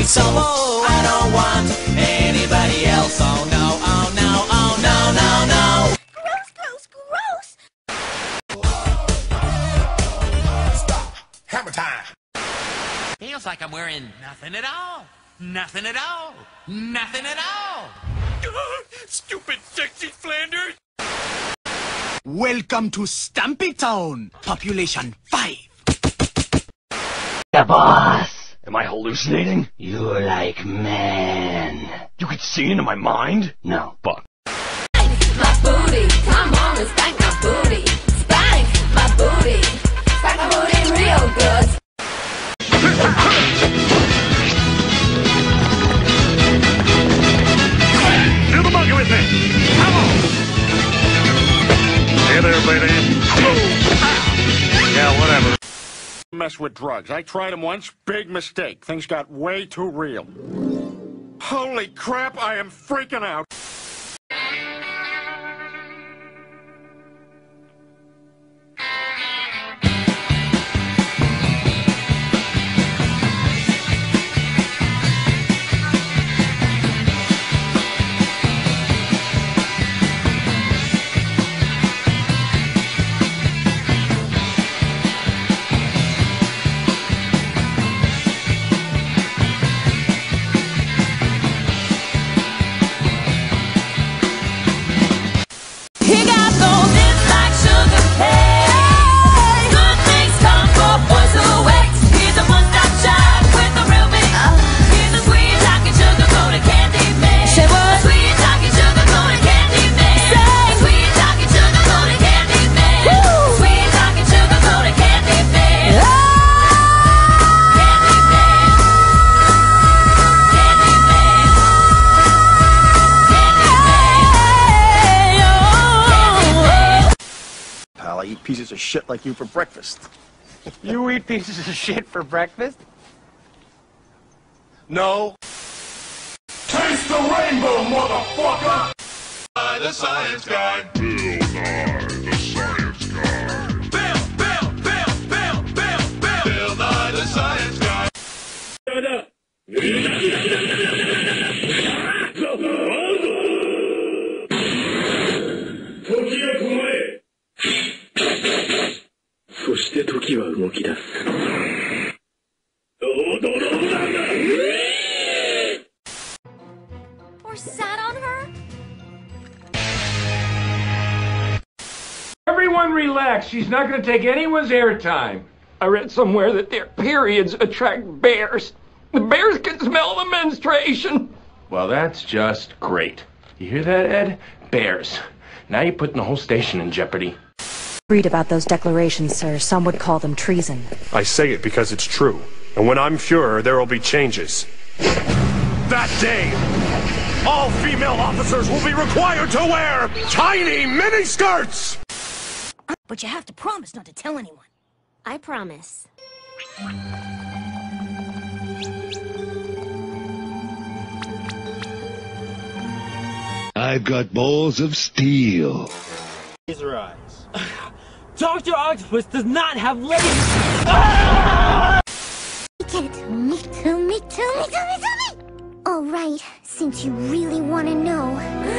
so I don't want anybody else. Oh no, oh no, oh no, no, no. Gross, gross, gross. Stop. Hammer time. Feels like I'm wearing nothing at all. Nothing at all. Nothing at all. Stupid sexy Flanders. Welcome to Stampy Town. Population 5. The boss. Am I hallucinating? You're like man. You could see into my mind? No. Fuck. My booty, come on and spank my booty. Spank my booty. Spank my booty real good. Do the monkey with me. Come on. Hey there, baby. Yeah, whatever. Mess with drugs. I tried them once. Big mistake. Things got way too real. Holy crap, I am freaking out. I eat pieces of shit like you for breakfast. You eat pieces of shit for breakfast? No. Taste the rainbow, motherfucker. The science guy. Bill Nye, the science guy. Bill Nye, the science guy. Or sat on her? Everyone relax. She's not going to take anyone's airtime. I read somewhere that their periods attract bears. The bears can smell the menstruation. Well, that's just great. You hear that, Ed? Bears. Now you're putting the whole station in jeopardy. Read about those declarations, sir. Some would call them treason. I say it because it's true. And when I'm Fuhrer, there will be changes. That day, all female officers will be required to wear tiny miniskirts! But you have to promise not to tell anyone. I promise. I've got balls of steel. Laser eyes. Dr. Octopus does not have legs! Me too. All right, since you really want to know.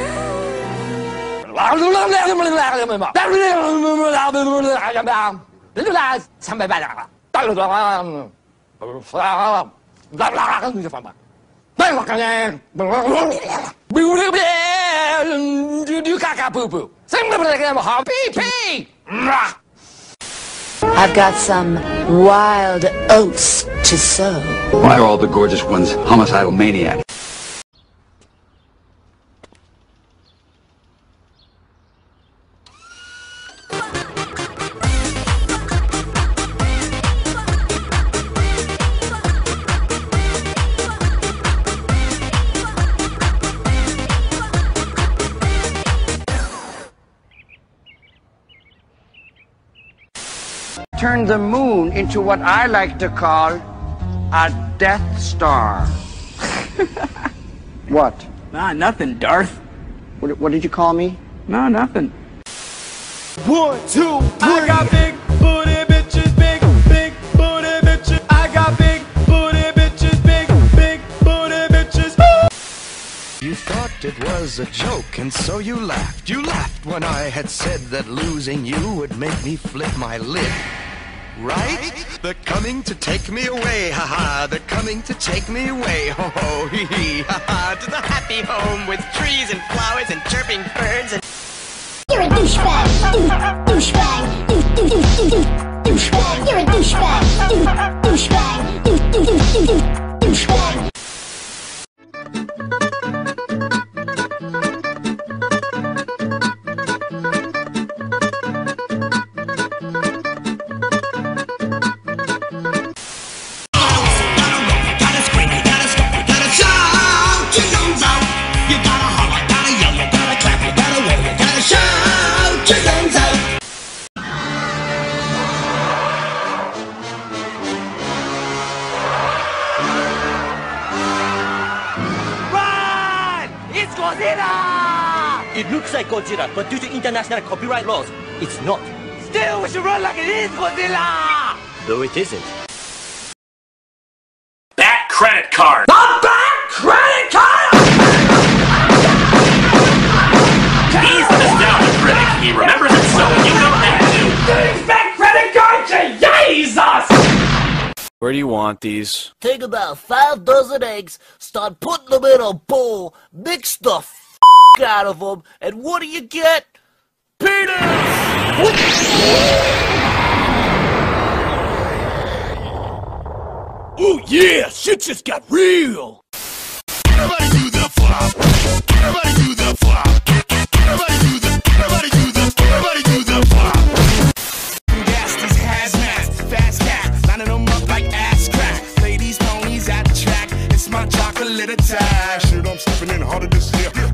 I've got some wild oats to sow. Why are all the gorgeous ones homicidal maniacs? Turn the moon into what I like to call a Death Star. What? Nah, nothing, Darth. What did you call me? No, nothing. 1, 2, 3. I got big booty bitches, big booty bitches. I got big booty bitches, big it was a joke, and so you laughed. You laughed when I had said that losing you would make me flip my lid. Right? They're coming to take me away, haha. They're coming to take me away, ho ho, hee hee, haha. To the happy home with trees and flowers and chirping birds and... You're a douchebag, douchebag, douchebag. You're a douchebag, douchebag, douchebag. It looks like Godzilla, but due to international copyright laws, it's not. Still, we should run like it is Godzilla! Though it isn't. Bat credit card! The bat credit card! He's the nostalgia critic. He remembers it so you don't have to. The bat credit card to Jesus! Where do you want these? Take about 5 dozen eggs, start putting them in a bowl, mix the out of them, and what do you get? Penis! Oh yeah, shit just got real! Everybody do the flop. Everybody do the flop. Everybody do the flop. Gas these hazmats, fast cat, lining them up like ass crack. Ladies, ponies at the track, it's my chocolate attack. Shit, I'm stepping in harder this year.